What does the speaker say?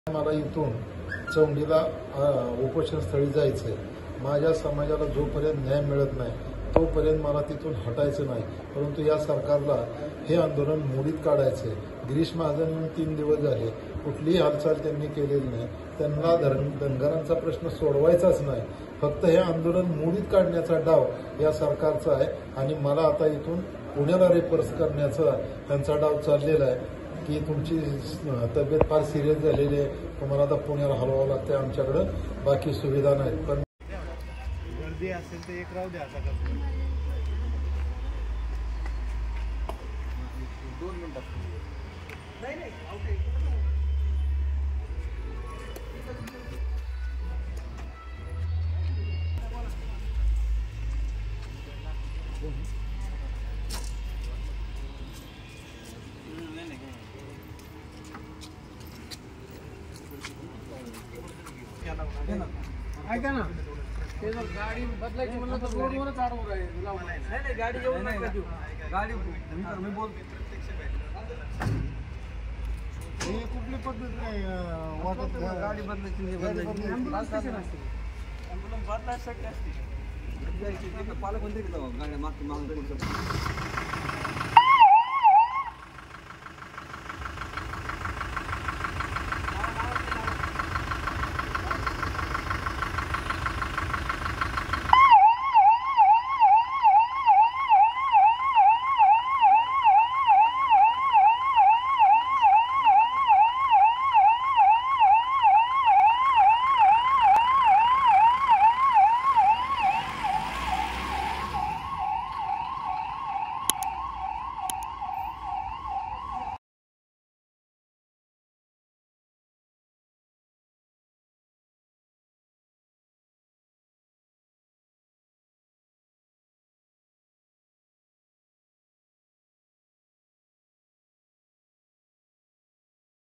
मला इथून चौंडीला उपोषणस्थळी जायचं आहे. माझ्या समाजाला जोपर्यंत न्याय मिळत नाही तोपर्यंत मला तिथून हटायचं नाही. परंतु या सरकारला हे आंदोलन मोडीत काढायचं आहे. गिरीश महाजन येऊन 3 दिवस झाले, कुठलीही हालचाल त्यांनी केलेली नाही. त्यांना धनगरांचा प्रश्न सोडवायचाच नाही, फक्त हे आंदोलन मोडीत काढण्याचा डाव या सरकारचा आहे. आणि मला आता इथून पुण्याला रेफर्स करण्याचा त्यांचा डाव चाललेला आहे की तुमची तब्येत फार सिरियस झालेली आहे, तुम्हाला आता पुण्याला हलवावं लागतं, आमच्याकडं बाकी सुविधा नाहीत. पण गर्दी असेल तर एक राहू द्या. आता 2 मिनिटात नाही ऐका ना, ते जर गाडी बदलायची म्हणलं तर रोडवरच अडवून आहे. नाही गाडी येऊन नका देऊ. गाडी मी बोलतो हे कुठली पद्धत नाही वाटत. गाडी बदलायची बदलायसाठी असते. पालकमंत्री गाड्या मागून